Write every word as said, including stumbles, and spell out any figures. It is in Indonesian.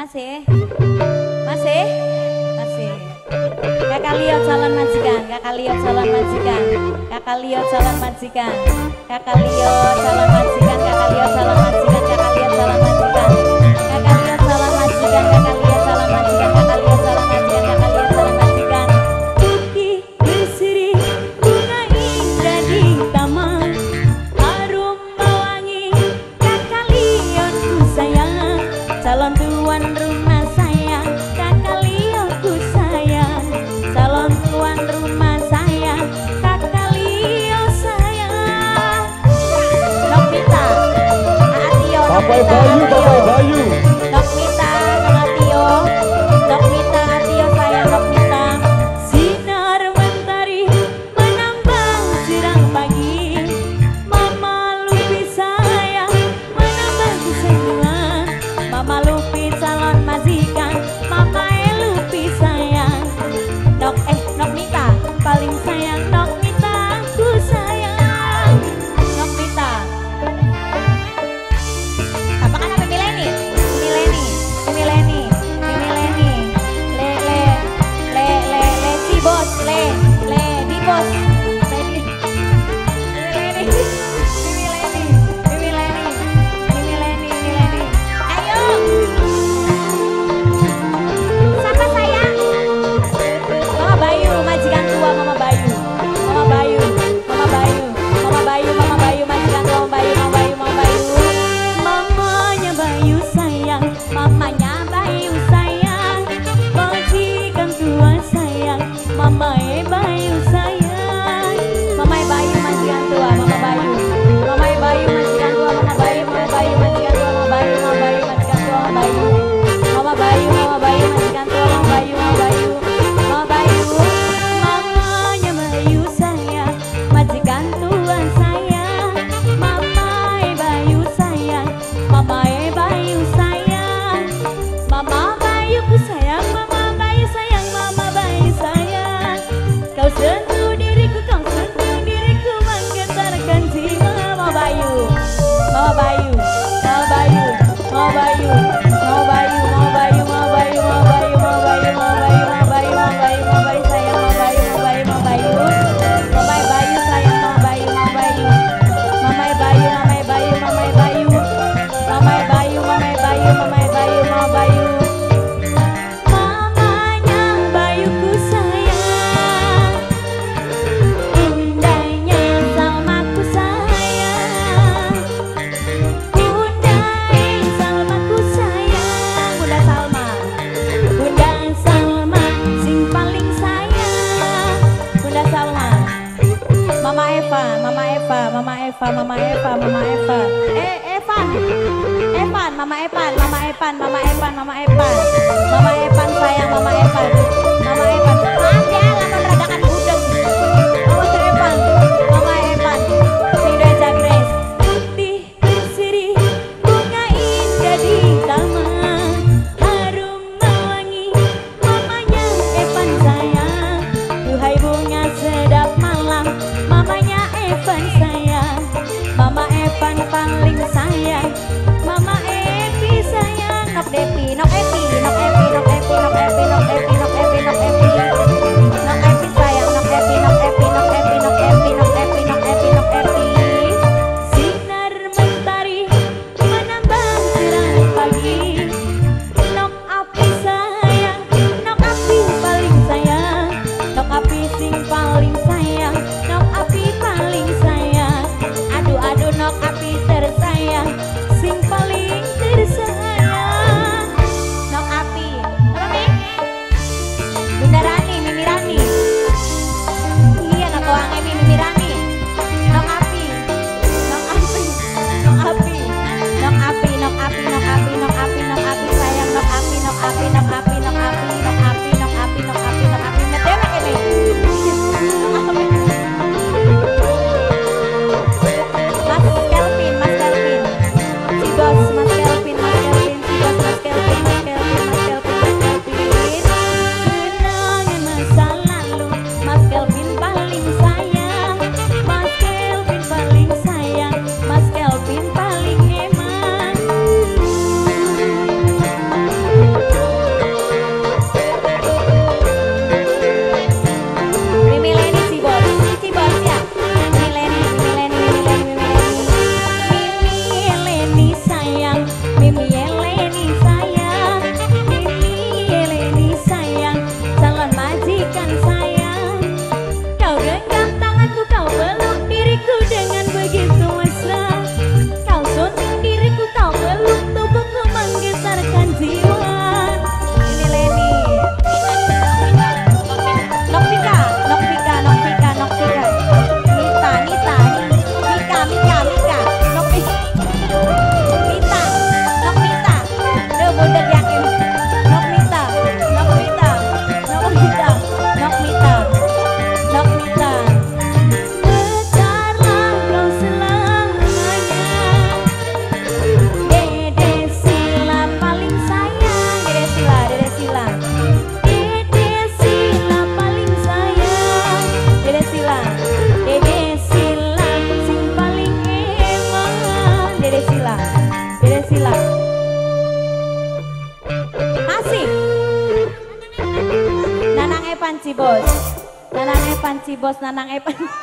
Masih? Masih? Masih. Kakak lihat calon majikan, kakak lihat calon majikan, kakak lihat calon majikan, kakak lihat calon majikan, kakak lihat calon majikan, kakak lihat calon majikan, kakak lihat calon majikan, kakak lihat calon majikan, kakak lihat calon majikan, kakak lihat calon majikan. Putih berseri bunga indah di taman, harum mewangi, kakak lihat ku sayang, calon tuan rumah saya, kakak lihat ku sayang, calon tuan rumah saya, kakak lihat sayang. Nokmita, Atio, Papai Nokmita, Bayu, Atio, Papai Bayu. Nokmita, Atio, Nokmita, Atio sayang Nokmita. Sinar mentari menambah cerah pagi, Mama Lupi sayang menambah kesenduan, Mama Lupi calon majikan, Mama Lupi sayang. Nok eh Nokmita paling sayang, Nokmita ku sayang, Nokmita. Apa kan apa Mileni? Mileni, Mileni, Mileni, le le le le le si bos, le le di bos, le di Mileni, Mileni, Mileni, Mileni, Mileni. Ayo. Siapa sayang? Mama Bayu, majikan tua Mama Bayu, Mama Bayu, Mama Bayu, Mama Bayu, Mama Bayu, majikan tua Mama Bayu, Mama Bayu, Mama Bayu. Mamanya Bayu sayang, mamanya Bayu sayang, majikan tua sayang, Mama Bayu sayang, Mama Bayu majikan tua Mama Bayu, Mama Bayu majikan tua Mama Bayu, Mama Bayu majikan tua Mama Bayu, Mama Bayu majikan tua Mama Bayu, Mama Bayu, Mama Bayu majikan tua Mama Bayu, Mama Bayu, Mama Bayu, mamanya Bayu sayang, majikan tua sayang, Mama Bayu sayang, Mama Bayu sayang, Mama Bayu ku sayang, Mama Bayu sayang, Mama Bayu sayang. Kau sentuh diriku, kau sentuh diriku, menggetarkan jiwa. Mama Bayu, Mama Bayu, Mama Bayu, Mama Bayu, Mama Bayu, Mama Bayu, Mama Bayu, Mama Bayu, Mama Bayu, Mama Bayu, Mama Bayu, Mama Bayu, Mama Bayu sayang, Mama Bayu, Mama Bayu, Mama Bayu, Mama Bayu sayang, Mama Bayu, Mama Bayu, Mama Bayu, Mama Bayu, Mama Bayu, Mama Bayu, Mama Bayu, Mama Bayu, Mama Bayu. Mamanya Bayuku sayang, bundanya Salmaku sayang, bunda Salmaku sayang, Bunda Salma, Bunda Salma sing paling sayang, Bunda Salma. Mama Eva, Mama Eva, Mama Eva, Mama Eva, Mama Eva. Eh, Evan, Evan, Mama Evan, Mama Evan, Mama Evan, Mama Evan, Mama Evan sayang, Mama Evan, Mama Evan. Maaf ya, lama meragakan budeg. Mama Evan, Mama Evan, Sido Jagres. Putih berseri bunga indah di taman, harum mewangi, mamanya Evan sayang. Duhai bunga sedap malam, mamanya Evan sayang, Mama Evan paling sayang, Mama Evi sayang. Nok Depi, Nok Evi, Nok Evi, Nok Evi, Nok Evi, Nok Evi, Nok Evi, Nok Evi, Nok Evan Cibos. Nanang Evan Cibos, Nanang Evan.